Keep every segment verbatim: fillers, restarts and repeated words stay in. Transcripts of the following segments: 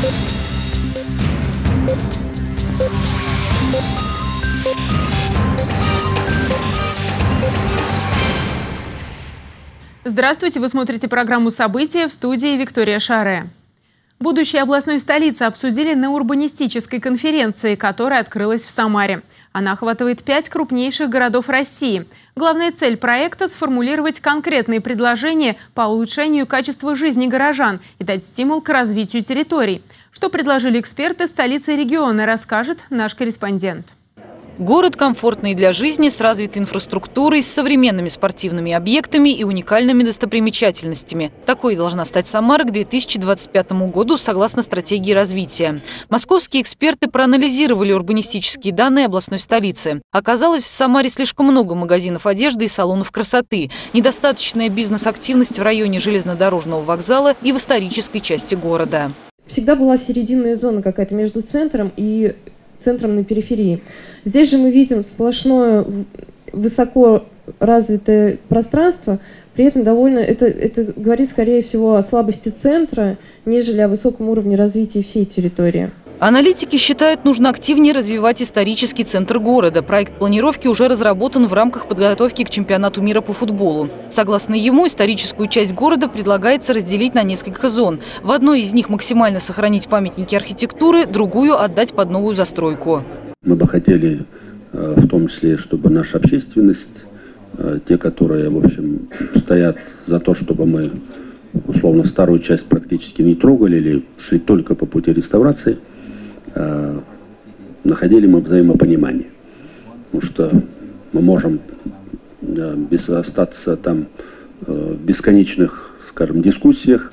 Здравствуйте, вы смотрите программу «События», в студии Виктория Шаре. Будущее областной столицы обсудили на урбанистической конференции, которая открылась в Самаре. Она охватывает пять крупнейших городов России. Главная цель проекта – сформулировать конкретные предложения по улучшению качества жизни горожан и дать стимул к развитию территорий. Что предложили эксперты столицы и региона, расскажет наш корреспондент. Город комфортный для жизни, с развитой инфраструктурой, с современными спортивными объектами и уникальными достопримечательностями. Такой должна стать Самара к две тысячи двадцать пятому году, согласно стратегии развития. Московские эксперты проанализировали урбанистические данные областной столицы. Оказалось, в Самаре слишком много магазинов одежды и салонов красоты, недостаточная бизнес-активность в районе железнодорожного вокзала и в исторической части города. Всегда была серединная зона какая-то между центром и центром на периферии. Здесь же мы видим сплошное высоко развитое пространство, при этом довольно, это, это говорит скорее всего о слабости центра, нежели о высоком уровне развития всей территории. Аналитики считают, нужно активнее развивать исторический центр города. Проект планировки уже разработан в рамках подготовки к чемпионату мира по футболу. Согласно ему, историческую часть города предлагается разделить на несколько зон. В одной из них максимально сохранить памятники архитектуры, другую отдать под новую застройку. Мы бы хотели, в том числе, чтобы наша общественность, те, которые, в общем, стоят за то, чтобы мы, условно, старую часть практически не трогали или шли только по пути реставрации, находили мы взаимопонимание. Потому что мы можем без, остаться там в бесконечных, скажем, дискуссиях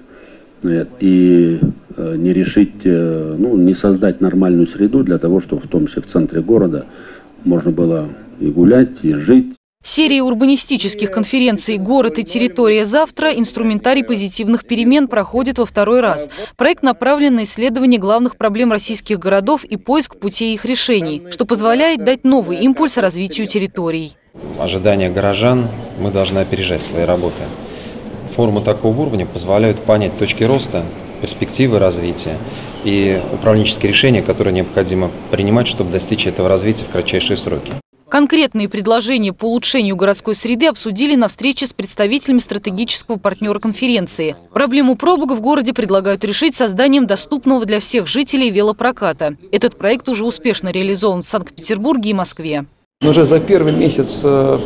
и не решить, ну, не создать нормальную среду для того, чтобы в том числе в центре города можно было и гулять, и жить. Серия урбанистических конференций «Город и территория завтра» инструментарий позитивных перемен проходит во второй раз. Проект направлен на исследование главных проблем российских городов и поиск путей их решений, что позволяет дать новый импульс развитию территорий. Ожидания горожан мы должны опережать своей работой. Форумы такого уровня позволяют понять точки роста, перспективы развития и управленческие решения, которые необходимо принимать, чтобы достичь этого развития в кратчайшие сроки. Конкретные предложения по улучшению городской среды обсудили на встрече с представителями стратегического партнера конференции. Проблему пробок в городе предлагают решить созданием доступного для всех жителей велопроката. Этот проект уже успешно реализован в Санкт-Петербурге и Москве. Уже за первый месяц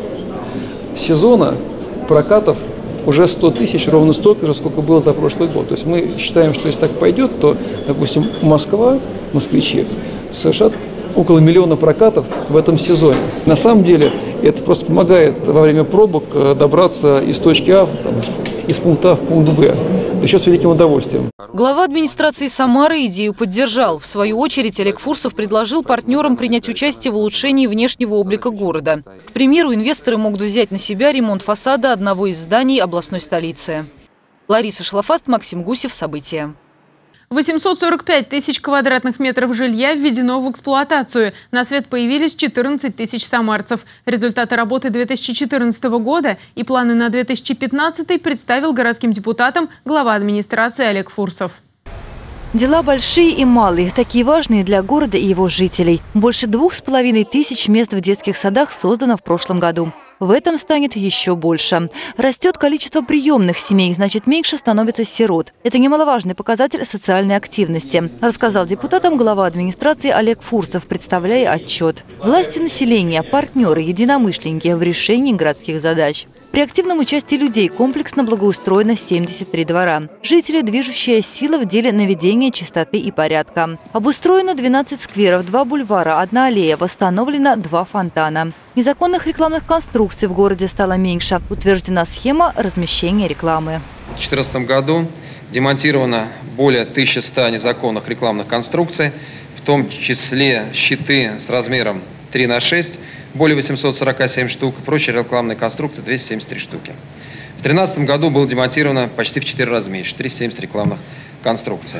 сезона прокатов уже сто тысяч, ровно столько же, сколько было за прошлый год. То есть мы считаем, что если так пойдет, то, допустим, Москва, москвичи совершат около миллиона прокатов в этом сезоне. На самом деле это просто помогает во время пробок добраться из точки А, там, из пункта А в пункт Б. Еще с великим удовольствием. Глава администрации Самары идею поддержал. В свою очередь Олег Фурсов предложил партнерам принять участие в улучшении внешнего облика города. К примеру, инвесторы могут взять на себя ремонт фасада одного из зданий областной столицы. Лариса Шлафаст, Максим Гусев. События. восемьсот сорок пять тысяч квадратных метров жилья введено в эксплуатацию. На свет появились четырнадцать тысяч самарцев. Результаты работы две тысячи четырнадцатого года и планы на две тысячи пятнадцатый представил городским депутатам глава администрации Олег Фурсов. Дела большие и малые, такие важные для города и его жителей. Больше двух с половиной тысяч мест в детских садах создано в прошлом году. В этом станет еще больше. Растет количество приемных семей, значит, меньше становится сирот. Это немаловажный показатель социальной активности, рассказал депутатам глава администрации Олег Фурсов, представляя отчет. Власти населения, партнеры, единомышленники в решении городских задач. При активном участии людей комплексно благоустроено семьдесят три двора. Жители – движущая сила в деле наведения чистоты и порядка. Обустроено двенадцать скверов, два бульвара, одна аллея, восстановлено два фонтана. Незаконных рекламных конструкций в городе стало меньше. Утверждена схема размещения рекламы. В две тысячи четырнадцатом году демонтировано более тысячи ста незаконных рекламных конструкций, в том числе щиты с размером три на шесть, более восьмисот сорока семи штук, прочие рекламные конструкции двести семьдесят три штуки. В две тысячи тринадцатом году было демонтировано почти в четыре раза меньше, триста семьдесят рекламных конструкций.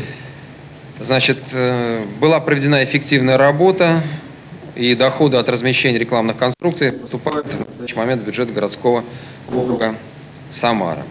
Значит, была проведена эффективная работа, и доходы от размещения рекламных конструкций поступают в настоящий момент в бюджет городского округа Самара.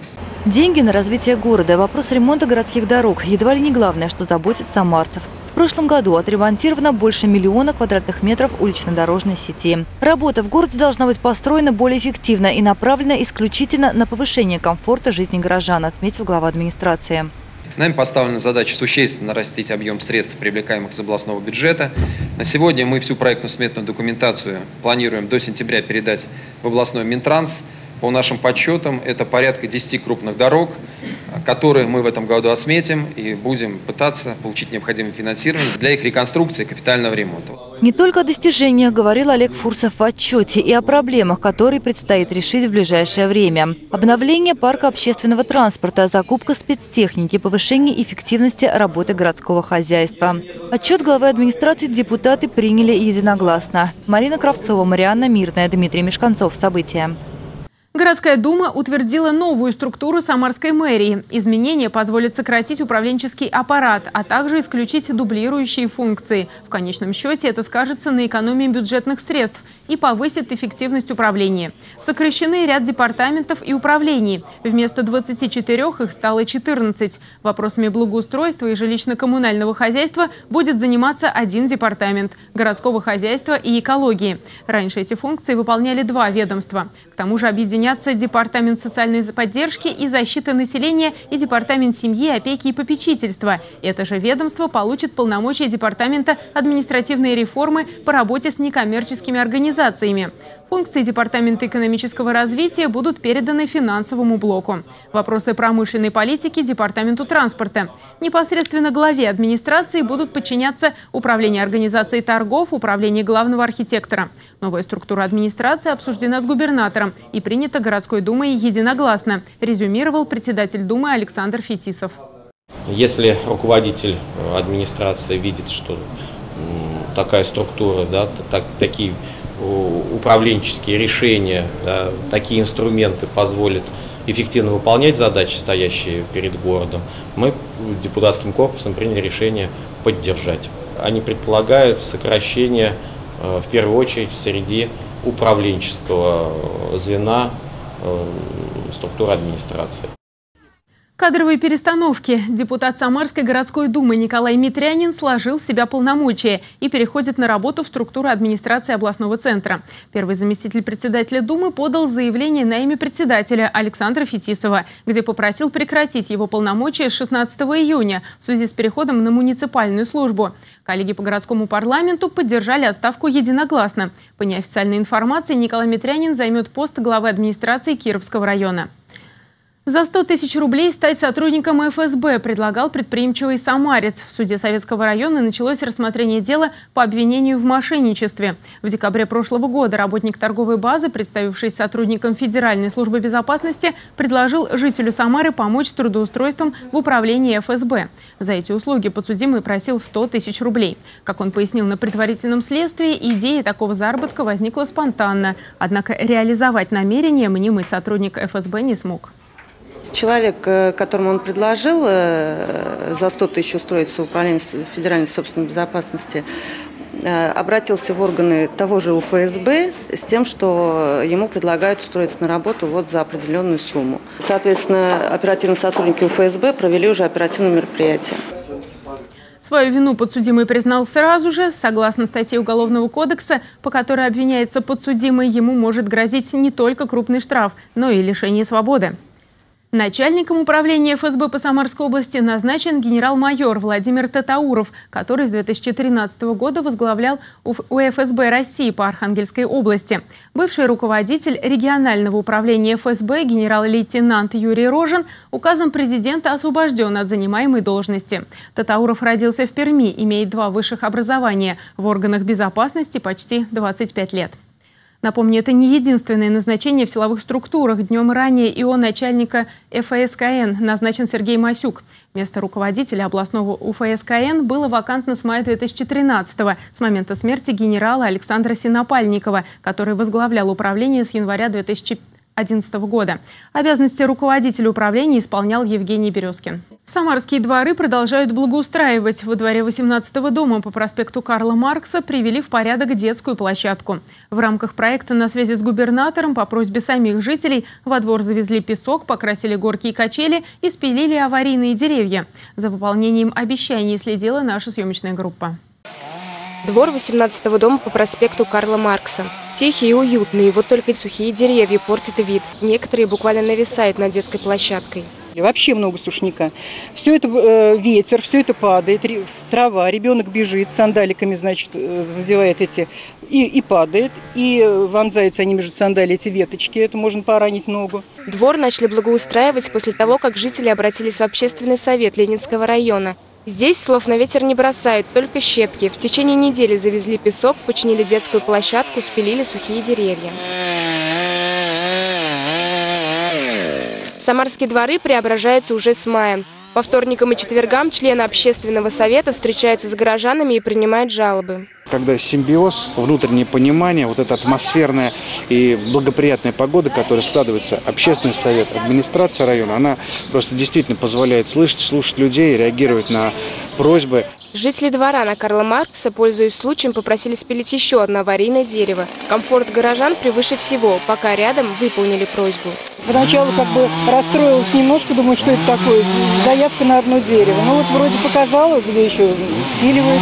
Деньги на развитие города, вопрос ремонта городских дорог – едва ли не главное, что заботит самарцев. В прошлом году отремонтировано больше миллиона квадратных метров улично-дорожной сети. Работа в городе должна быть построена более эффективно и направлена исключительно на повышение комфорта жизни горожан, отметил глава администрации. Нами поставлена задача существенно нарастить объем средств, привлекаемых из областного бюджета. На сегодня мы всю проектно-сметную документацию планируем до сентября передать в областной Минтранс. По нашим подсчетам, это порядка десяти крупных дорог, которые мы в этом году осметим и будем пытаться получить необходимое финансирование для их реконструкции и капитального ремонта. Не только о достижениях говорил Олег Фурсов в отчете и о проблемах, которые предстоит решить в ближайшее время. Обновление парка общественного транспорта, закупка спецтехники, повышение эффективности работы городского хозяйства. Отчет главы администрации депутаты приняли единогласно. Марина Кравцова, Марианна Мирная, Дмитрий Мешканцов. События. Городская дума утвердила новую структуру Самарской мэрии. Изменения позволят сократить управленческий аппарат, а также исключить дублирующие функции. В конечном счете это скажется на экономии бюджетных средств и повысит эффективность управления. Сокращены ряд департаментов и управлений. Вместо двадцати четырёх их стало четырнадцать. Вопросами благоустройства и жилищно-коммунального хозяйства будет заниматься один департамент – городского хозяйства и экологии. Раньше эти функции выполняли два ведомства. К тому же объединяются Департамент социальной поддержки и защиты населения и Департамент семьи, опеки и попечительства. Это же ведомство получит полномочия Департамента административной реформы по работе с некоммерческими организациями. Функции Департамента экономического развития будут переданы финансовому блоку. Вопросы промышленной политики – Департаменту транспорта. Непосредственно главе администрации будут подчиняться Управление организацией торгов, Управление главного архитектора. Новая структура администрации обсуждена с губернатором и принята городской думой единогласно, резюмировал председатель Думы Александр Фетисов. Если руководитель администрации видит, что такая структура, да, так, такие управленческие решения, да, такие инструменты позволят эффективно выполнять задачи, стоящие перед городом, мы депутатским корпусом приняли решение поддержать. Они предполагают сокращение, в первую очередь, среди управленческого звена структуры администрации. Кадровые перестановки. Депутат Самарской городской думы Николай Митрянин сложил в себя полномочия и переходит на работу в структуру администрации областного центра. Первый заместитель председателя думы подал заявление на имя председателя Александра Фетисова, где попросил прекратить его полномочия с шестнадцатого июня в связи с переходом на муниципальную службу. Коллеги по городскому парламенту поддержали отставку единогласно. По неофициальной информации, Николай Митрянин займет пост главы администрации Кировского района. За сто тысяч рублей стать сотрудником эф эс бэ предлагал предприимчивый самарец. В суде Советского района началось рассмотрение дела по обвинению в мошенничестве. В декабре прошлого года работник торговой базы, представившись сотрудником Федеральной службы безопасности, предложил жителю Самары помочь с трудоустройством в управлении эф эс бэ. За эти услуги подсудимый просил сто тысяч рублей. Как он пояснил на предварительном следствии, идея такого заработка возникла спонтанно. Однако реализовать намерение мнимый сотрудник эф эс бэ не смог. Человек, которому он предложил за сто тысяч устроиться в управление федеральной собственной безопасности, обратился в органы того же у эф эс бэ с тем, что ему предлагают устроиться на работу вот за определенную сумму. Соответственно, оперативные сотрудники у эф эс бэ провели уже оперативное мероприятие. Свою вину подсудимый признал сразу же. Согласно статье Уголовного кодекса, по которой обвиняется подсудимый, ему может грозить не только крупный штраф, но и лишение свободы. Начальником управления эф эс бэ по Самарской области назначен генерал-майор Владимир Татауров, который с две тысячи тринадцатого года возглавлял у эф эс бэ России по Архангельской области. Бывший руководитель регионального управления эф эс бэ генерал-лейтенант Юрий Рожин указом президента освобожден от занимаемой должности. Татауров родился в Перми, имеет два высших образования, в органах безопасности почти двадцать пять лет. Напомню, это не единственное назначение в силовых структурах. Днем ранее и о начальника эф эс ка эн назначен Сергей Масюк. Место руководителя областного у эф эс ка эн было вакантно с мая две тысячи тринадцатого, с момента смерти генерала Александра Синопальникова, который возглавлял управление с января две тысячи одиннадцатого года. Обязанности руководителя управления исполнял Евгений Березкин. Самарские дворы продолжают благоустраивать. Во дворе восемнадцатого дома по проспекту Карла Маркса привели в порядок детскую площадку. В рамках проекта «На связи с губернатором» по просьбе самих жителей во двор завезли песок, покрасили горки и качели и спилили аварийные деревья. За выполнением обещаний следила наша съемочная группа. Двор восемнадцатого дома по проспекту Карла Маркса. Тихий и уютный, вот только сухие деревья портят вид. Некоторые буквально нависают над детской площадкой. Вообще много сушняка. Все это э, ветер, все это падает, ре, трава, ребенок бежит, сандаликами, значит, задевает эти, и, и падает, и вонзаются они между сандали, эти веточки, это можно поранить ногу. Двор начали благоустраивать после того, как жители обратились в общественный совет Ленинского района. Здесь слов на ветер не бросают, только щепки. В течение недели завезли песок, починили детскую площадку, спилили сухие деревья. Самарские дворы преображаются уже с мая. По вторникам и четвергам члены общественного совета встречаются с горожанами и принимают жалобы. Когда симбиоз, внутреннее понимание, вот эта атмосферная и благоприятная погода, которая складывается, общественный совет, администрация района, она просто действительно позволяет слышать, слушать людей, реагировать на просьбы. Жители двора на Карла Маркса, пользуясь случаем, попросили спилить еще одно аварийное дерево. Комфорт горожан превыше всего, пока рядом выполнили просьбу. Поначалу как бы расстроилась немножко, думаю, что это такое, заявка на одно дерево. Ну вот вроде показала, где еще спиливают.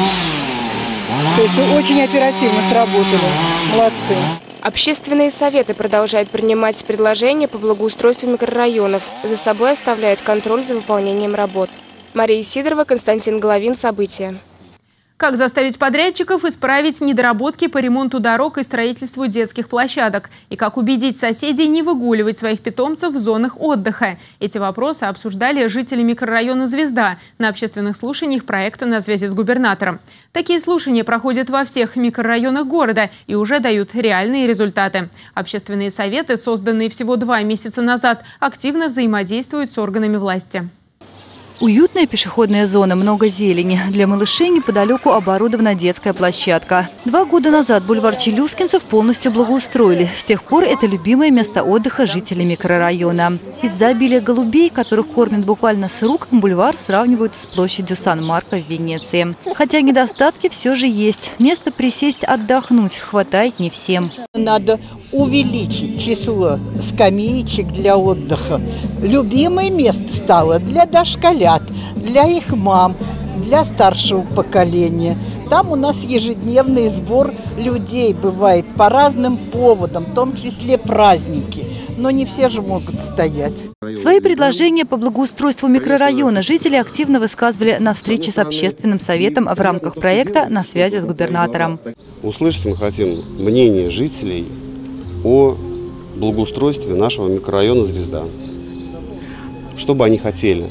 То есть очень оперативно сработали. Молодцы. Общественные советы продолжают принимать предложения по благоустройству микрорайонов. За собой оставляют контроль за выполнением работ. Мария Сидорова, Константин Головин. События. Как заставить подрядчиков исправить недоработки по ремонту дорог и строительству детских площадок? И как убедить соседей не выгуливать своих питомцев в зонах отдыха? Эти вопросы обсуждали жители микрорайона «Звезда» на общественных слушаниях проекта «На связи с губернатором». Такие слушания проходят во всех микрорайонах города и уже дают реальные результаты. Общественные советы, созданные всего два месяца назад, активно взаимодействуют с органами власти. Уютная пешеходная зона, много зелени. Для малышей неподалеку оборудована детская площадка. Два года назад бульвар Челюскинцев полностью благоустроили. С тех пор это любимое место отдыха жителей микрорайона. Из-за обилия голубей, которых кормят буквально с рук, бульвар сравнивают с площадью Сан-Марко в Венеции. Хотя недостатки все же есть. Место присесть, отдохнуть хватает не всем. Надо увеличить число скамеечек для отдыха. Любимое место стало для дошколят, для их мам, для старшего поколения. Там у нас ежедневный сбор людей бывает по разным поводам, в том числе праздники. Но не все же могут стоять. Свои предложения по благоустройству микрорайона жители активно высказывали на встрече с общественным советом в рамках проекта «На связи с губернатором». Услышать мы хотим мнение жителей о благоустройстве нашего микрорайона «Звезда». Что бы они хотели.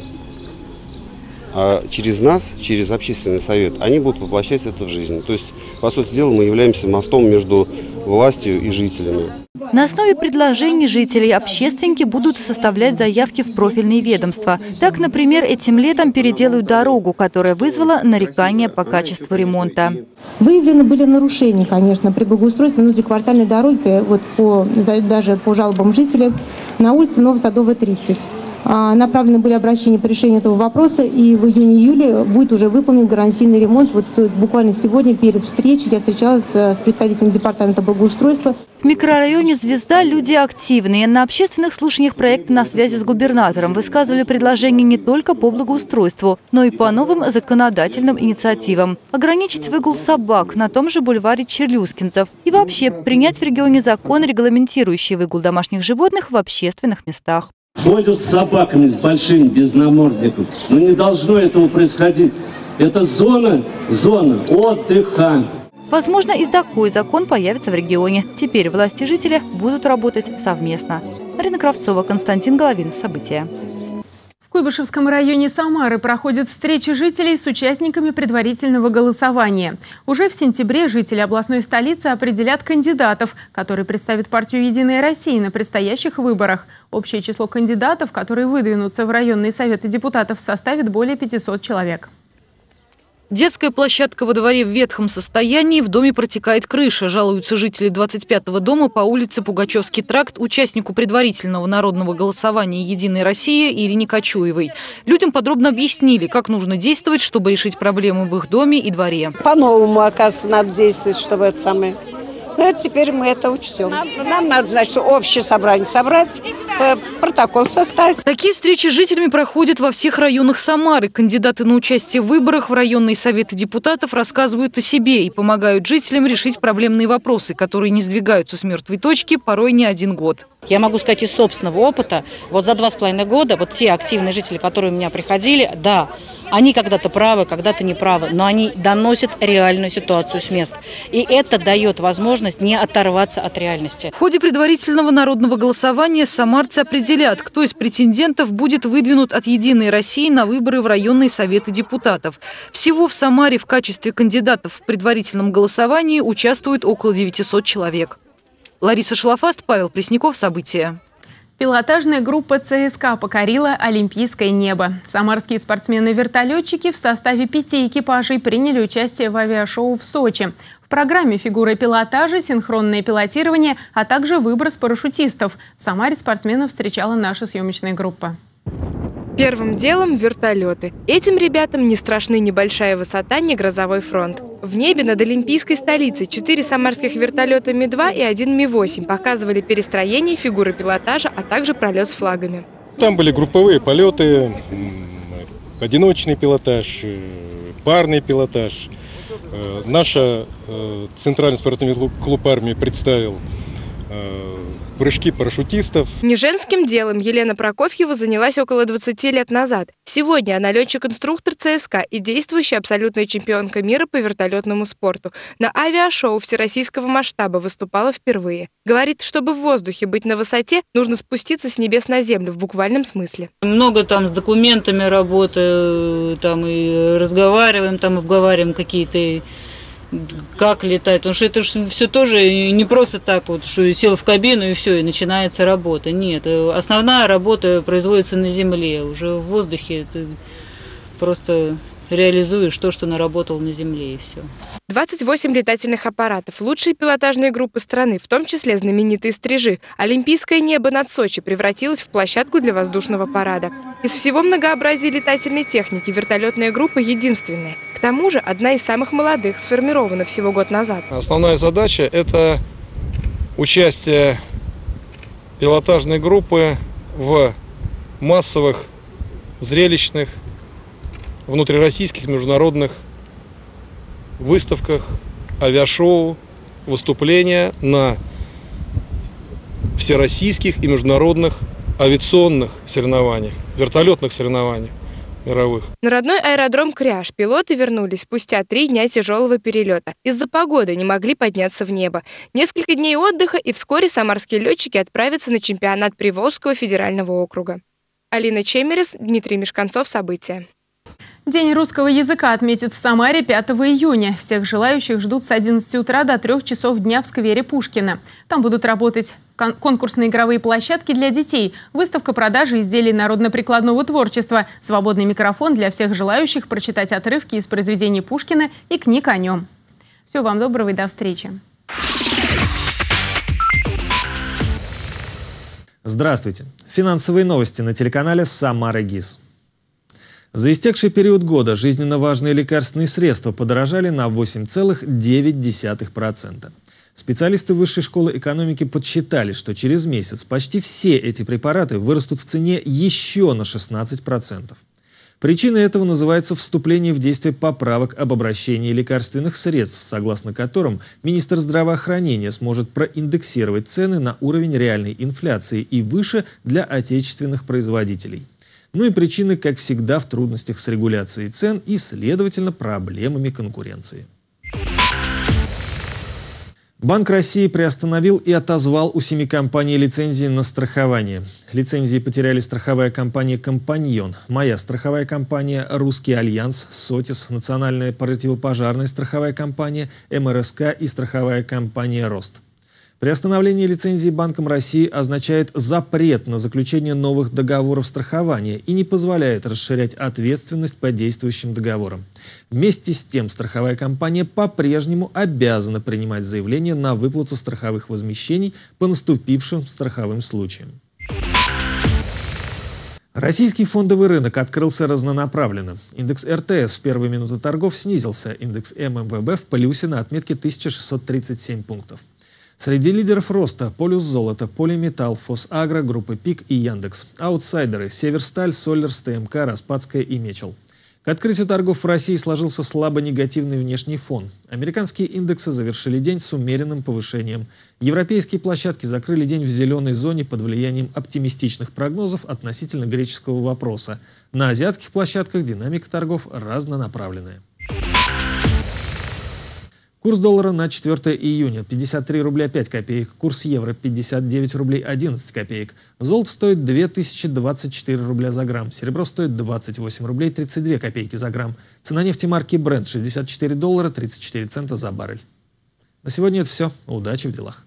А через нас, через общественный совет, они будут воплощать это в жизнь. То есть, по сути дела, мы являемся мостом между властью и жителями. На основе предложений жителей общественники будут составлять заявки в профильные ведомства. Так, например, этим летом переделают дорогу, которая вызвала нарекания по качеству ремонта. Выявлены были нарушения, конечно, при благоустройстве внутриквартальной дороги, вот по, даже по жалобам жителей, на улице Новосадовая, тридцать. Направлены были обращения по решению этого вопроса, и в июне-июле будет уже выполнен гарантийный ремонт. Вот буквально сегодня перед встречей я встречалась с представителем департамента благоустройства. В микрорайоне «Звезда» люди активные. На общественных слушаниях проекта «На связи с губернатором» высказывали предложения не только по благоустройству, но и по новым законодательным инициативам. Ограничить выгул собак на том же бульваре Челюскинцев. И вообще принять в регионе закон, регламентирующий выгул домашних животных в общественных местах. Ходят с собаками, с большим, без намордников. Но не должно этого происходить. Это зона, зона отдыха. Возможно, и такой закон появится в регионе. Теперь власти и жители будут работать совместно. Марина Кравцова, Константин Головин. События. В Куйбышевском районе Самары проходят встречи жителей с участниками предварительного голосования. Уже в сентябре жители областной столицы определят кандидатов, которые представят партию «Единая Россия» на предстоящих выборах. Общее число кандидатов, которые выдвинутся в районные советы депутатов, составит более пятисот человек. Детская площадка во дворе в ветхом состоянии, в доме протекает крыша. Жалуются жители двадцать пятого дома по улице Пугачевский тракт участнику предварительного народного голосования «Единой России» Ирине Кочуевой. Людям подробно объяснили, как нужно действовать, чтобы решить проблемы в их доме и дворе. По-новому, оказывается, надо действовать, чтобы это самое... Но это теперь мы это учтем. Нам, нам надо, значит, общее собрание собрать, протокол составить. Такие встречи с жителями проходят во всех районах Самары. Кандидаты на участие в выборах в районные советы депутатов рассказывают о себе и помогают жителям решить проблемные вопросы, которые не сдвигаются с мертвой точки порой не один год. Я могу сказать из собственного опыта, вот за два с половиной года вот те активные жители, которые у меня приходили, да, они когда-то правы, когда-то неправы, но они доносят реальную ситуацию с мест. И это дает возможность не оторваться от реальности. В ходе предварительного народного голосования самарцы определят, кто из претендентов будет выдвинут от «Единой России» на выборы в районные советы депутатов. Всего в Самаре в качестве кандидатов в предварительном голосовании участвует около девятисот человек. Лариса Шлафаст, Павел Пресняков. События. Пилотажная группа ЦСКА покорила олимпийское небо. Самарские спортсмены-вертолетчики в составе пяти экипажей приняли участие в авиашоу в Сочи. В программе фигуры пилотажа, синхронное пилотирование, а также выброс парашютистов. В Самаре спортсменов встречала наша съемочная группа. Первым делом вертолеты. Этим ребятам не страшны ни большая высота, ни грозовой фронт. В небе над олимпийской столицей четыре самарских вертолета Ми два и один Ми восемь показывали перестроение фигуры пилотажа, а также пролет с флагами. Там были групповые полеты, одиночный пилотаж, парный пилотаж. Наш центральный спортивный клуб армии представил прыжки парашютистов. Не женским делом Елена Прокофьева занялась около двадцати лет назад. Сегодня она летчик-инструктор ЦСКА и действующая абсолютная чемпионка мира по вертолетному спорту. На авиашоу всероссийского масштаба выступала впервые. Говорит, чтобы в воздухе быть на высоте, нужно спуститься с небес на землю в буквальном смысле. Много там с документами работаю, там и разговариваем, там обговариваем какие-то... как летать, потому что это же все тоже не просто так вот, что сел в кабину и все, и начинается работа. Нет, основная работа производится на земле, уже в воздухе ты просто реализуешь то, что наработал на земле, и все. двадцать восемь летательных аппаратов, лучшие пилотажные группы страны, в том числе знаменитые «Стрижи». Олимпийское небо над Сочи превратилось в площадку для воздушного парада. Из всего многообразия летательной техники вертолетная группа единственная. К тому же одна из самых молодых, сформирована всего год назад. Основная задача – это участие пилотажной группы в массовых, зрелищных, внутрироссийских, международных выставках, авиашоу, выступления на всероссийских и международных авиационных соревнованиях, вертолетных соревнованиях мировых. На родной аэродром Кряж пилоты вернулись спустя три дня тяжелого перелета. Из-за погоды не могли подняться в небо. Несколько дней отдыха, и вскоре самарские летчики отправятся на чемпионат Приволжского федерального округа. Алина Чемерес, Дмитрий Мешканцов. События. День русского языка отметят в Самаре пятого июня. Всех желающих ждут с одиннадцати утра до трёх часов дня в сквере Пушкина. Там будут работать кон конкурсные игровые площадки для детей, выставка продажи изделий народно-прикладного творчества, свободный микрофон для всех желающих прочитать отрывки из произведений Пушкина и книг о нем. Всего вам доброго и до встречи. Здравствуйте. Финансовые новости на телеканале «Самара ГИС». За истекший период года жизненно важные лекарственные средства подорожали на восемь целых девять десятых процента. Специалисты Высшей школы экономики подсчитали, что через месяц почти все эти препараты вырастут в цене еще на шестнадцать процентов. Причиной этого называется вступление в действие поправок об обращении лекарственных средств, согласно которым министр здравоохранения сможет проиндексировать цены на уровень реальной инфляции и выше для отечественных производителей. Ну и причины, как всегда, в трудностях с регуляцией цен и, следовательно, проблемами конкуренции. Банк России приостановил и отозвал у семи компаний лицензии на страхование. Лицензии потеряли страховая компания «Компаньон», моя страховая компания «Русский альянс», «Сотис», национальная противопожарная страховая компания, эм эр эс ка и страховая компания «Рост». Приостановление лицензии Банком России означает запрет на заключение новых договоров страхования и не позволяет расширять ответственность по действующим договорам. Вместе с тем, страховая компания по-прежнему обязана принимать заявления на выплату страховых возмещений по наступившим страховым случаям. Российский фондовый рынок открылся разнонаправленно. Индекс эр тэ эс в первые минуты торгов снизился, индекс эм эм вэ бэ в плюсе на отметке тысяча шестьсот тридцать семь пунктов. Среди лидеров роста – Полюс Золото, Полиметалл, Фосагро, группы ПИК и Яндекс. Аутсайдеры – Северсталь, Соллерс, тэ эм ка, Распадская и Мечел. К открытию торгов в России сложился слабо негативный внешний фон. Американские индексы завершили день с умеренным повышением. Европейские площадки закрыли день в зеленой зоне под влиянием оптимистичных прогнозов относительно греческого вопроса. На азиатских площадках динамика торгов разнонаправленная. Курс доллара на четвёртое июня – пятьдесят три рубля пять копеек, курс евро – пятьдесят девять рублей одиннадцать копеек. Золото стоит две тысячи двадцать четыре рубля за грамм, серебро стоит двадцать восемь рублей тридцать две копейки за грамм. Цена нефти марки Brent – шестьдесят четыре доллара тридцать четыре цента за баррель. На сегодня это все. Удачи в делах.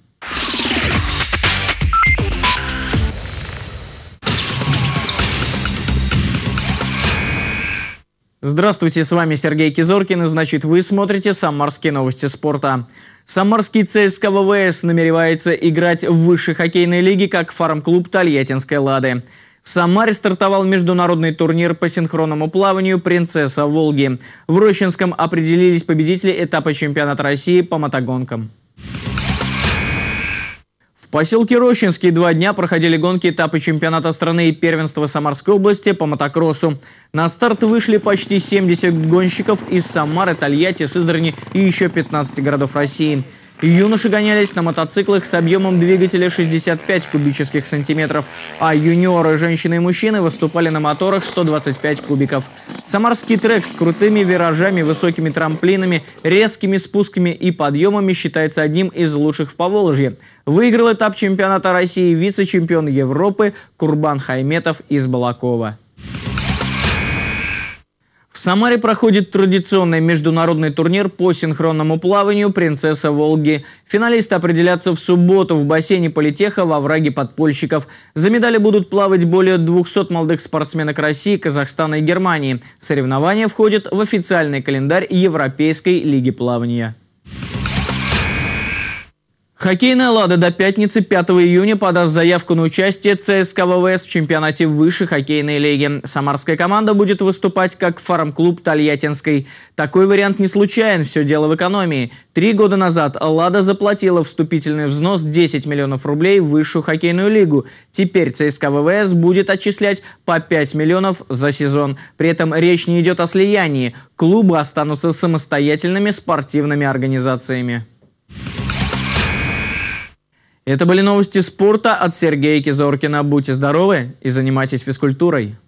Здравствуйте, с вами Сергей Кизоркин, и значит вы смотрите «Самарские новости спорта». Самарский ЦСКА вэ вэ эс намеревается играть в высшей хоккейной лиге, как фарм-клуб Тольяттинской «Лады». В Самаре стартовал международный турнир по синхронному плаванию «Принцесса Волги». В Рощинском определились победители этапа чемпионата России по мотогонкам. В поселке Рощинский два дня проходили гонки этапа чемпионата страны и первенства Самарской области по мотокроссу. На старт вышли почти семьдесят гонщиков из Самары, Тольятти, Сызрани и еще пятнадцати городов России. Юноши гонялись на мотоциклах с объемом двигателя шестьдесят пять кубических сантиметров, а юниоры, женщины и мужчины выступали на моторах сто двадцать пять кубиков. Самарский трек с крутыми виражами, высокими трамплинами, резкими спусками и подъемами считается одним из лучших в Поволжье. Выиграл этап чемпионата России вице-чемпион Европы Курбан Хайметов из Балакова. В Самаре проходит традиционный международный турнир по синхронному плаванию «Принцесса Волги». Финалисты определятся в субботу в бассейне Политеха во овраге подпольщиков. За медали будут плавать более двухсот молодых спортсменок России, Казахстана и Германии. Соревнования входят в официальный календарь Европейской лиги плавания. Хоккейная «Лада» до пятницы пятого июня подаст заявку на участие ЦСКА вэ вэ эс в чемпионате высшей хоккейной лиги. Самарская команда будет выступать как фарм-клуб Тольяттинской. Такой вариант не случайен, все дело в экономии. Три года назад «Лада» заплатила вступительный взнос десять миллионов рублей в высшую хоккейную лигу. Теперь ЦСКА вэ вэ эс будет отчислять по пять миллионов за сезон. При этом речь не идет о слиянии. Клубы останутся самостоятельными спортивными организациями. Это были новости спорта от Сергея Кизоркина. Будьте здоровы и занимайтесь физкультурой.